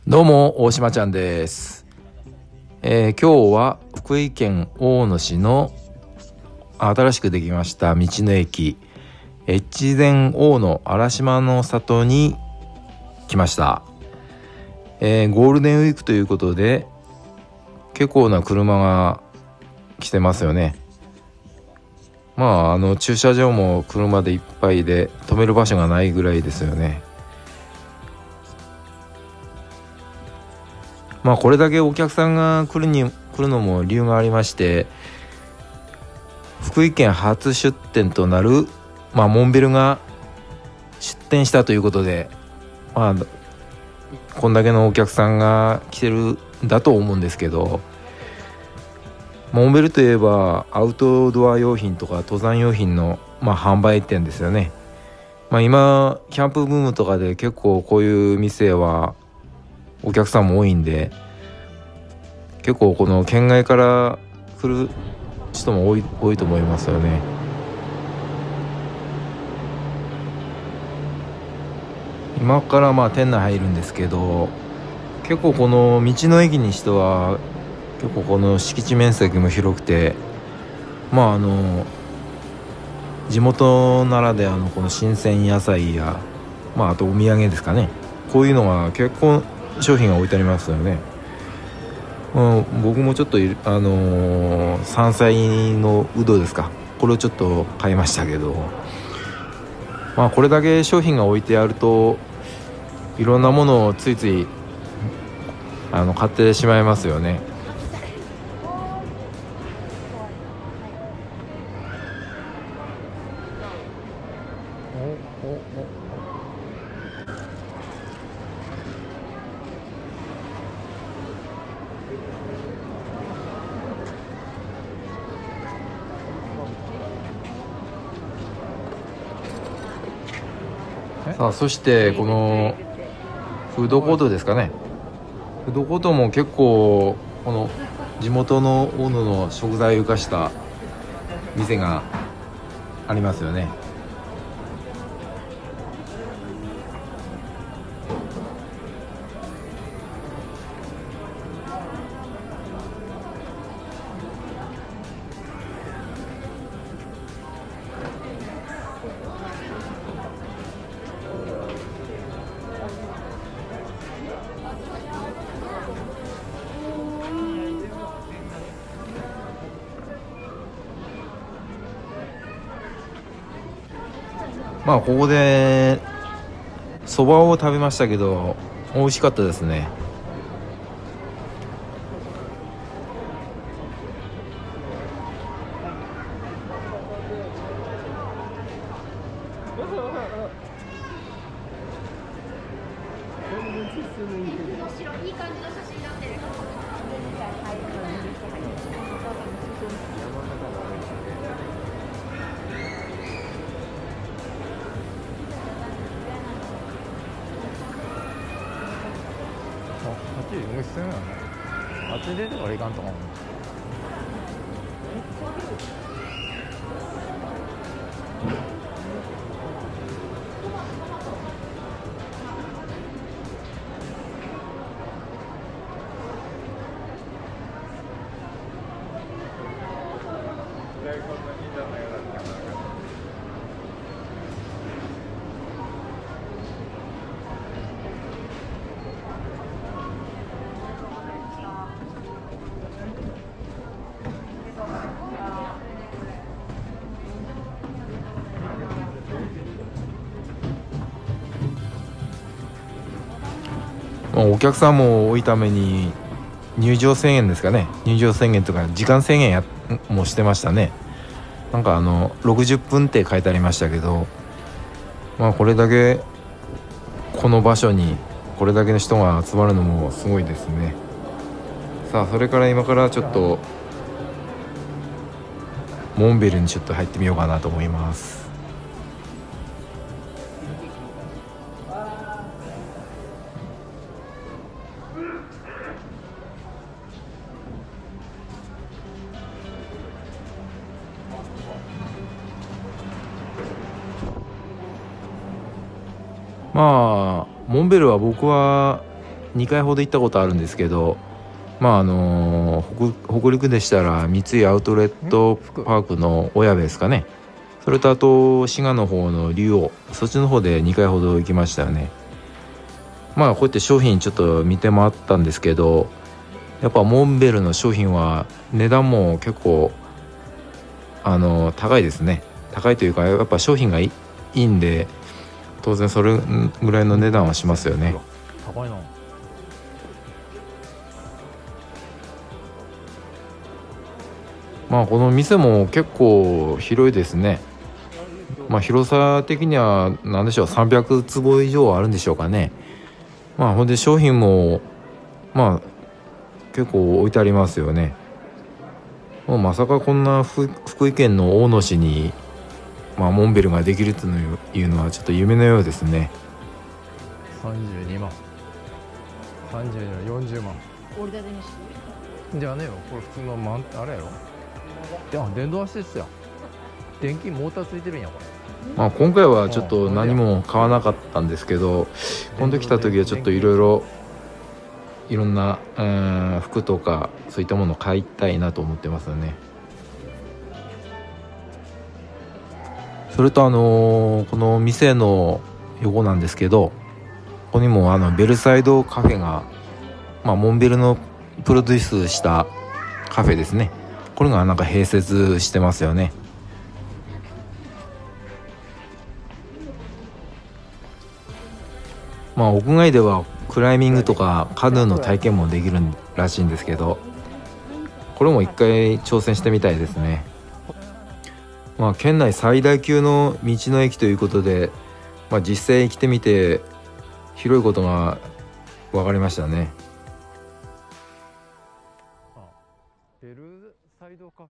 どうも大島ちゃんです。今日は福井県大野市の新しくできました道の駅越前大野荒島の里に来ました。ゴールデンウィークということで結構な車が来てますよね。駐車場も車でいっぱいで止める場所がないぐらいですよね。これだけお客さんが来るのも理由がありまして、福井県初出店となる、モンベルが出店したということで、こんだけのお客さんが来てるんだと思うんですけど、モンベルといえばアウトドア用品とか登山用品の、販売店ですよね。今キャンプブームとかで結構こういう店はお客さんも多いんで、結構この県外から来る人も多いと思いますよね。今から店内入るんですけど、結構この道の駅にしては結構この敷地面積も広くて、地元ならではのこの新鮮野菜や、あとお土産ですかね、こういうのが結構商品が置いてありますよね。僕もちょっと山菜のうどですか、これをちょっと買いましたけど、これだけ商品が置いてあるといろんなものをついつい買ってしまいますよね。さあ、そしてこのフードコートですかね。フードコートも結構この地元の大野の食材を生かした店がありますよね。ここでそばを食べましたけど美味しかったですね。いい感じの写真になってる。あっち動きそうやね。あっち出てからいかんと思う。お客さんも多いために入場制限ですかね、入場制限とか時間制限もしてましたね。60分って書いてありましたけど、これだけこの場所にこれだけの人が集まるのもすごいですね。さあ、それから今からちょっとモンベルにちょっと入ってみようかなと思います。モンベルは僕は 2回ほど行ったことあるんですけど、まあ北陸でしたら三井アウトレットパークの小矢部ですかね。それとあと滋賀の方の竜王、そっちの方で2回ほど行きましたよね。まあこうやって商品ちょっと見て回ったんですけど、やっぱモンベルの商品は値段も結構高いですね。高いというかやっぱ商品がいいんで、当然それぐらいの値段はしますよね。 高いな。 まあこの店も結構広いですね。まあ広さ的には何でしょう、300坪以上あるんでしょうかね。まあほんで商品もまあ結構置いてありますよね。もうまさかこんな福井県の大野市に、まあ、モンベルができるというのはちょっと夢のようですね。 32万、32万、40万。 折りたてにしじゃあねえよ、これ普通のあれやろ。電動アシストや。電気モーターついてるんやこれ。 まあ今回はちょっと何も買わなかったんですけど、今度来た時はちょっといろんな服とかそういったものを買いたいなと思ってますよね。それとこの店の横なんですけど、ここにもベルサイドカフェが、まあ、モンベルのプロデュースしたカフェですね。これがなんか併設してますよね。まあ屋外ではクライミングとかカヌーの体験もできるらしいんですけど、これも一回挑戦してみたいですね。まあ県内最大級の道の駅ということで、まあ、実際来てみて広いことが分かりましたね。 ベルサイドカフェ。